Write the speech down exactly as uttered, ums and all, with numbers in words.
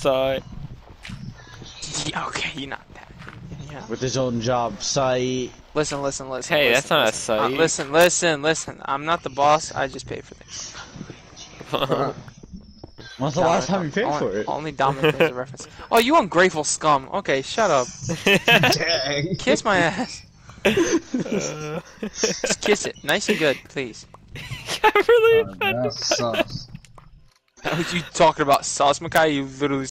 site. Yeah, okay, you're not that. Yeah. With his own job site. Listen, listen, listen. Hey, listen, that's not a listen. Uh, site. listen, listen, listen. I'm not the boss. I just pay for things. When's the Dominic, last time you paid only, for it? Only Dominic knows the reference. Oh, you ungrateful scum. Okay, shut up. Dang. Kiss my ass. Just kiss it. Nice and good, please. I'm really Uh, offended. that's sus. What you talking about, sauce, Makai? You literally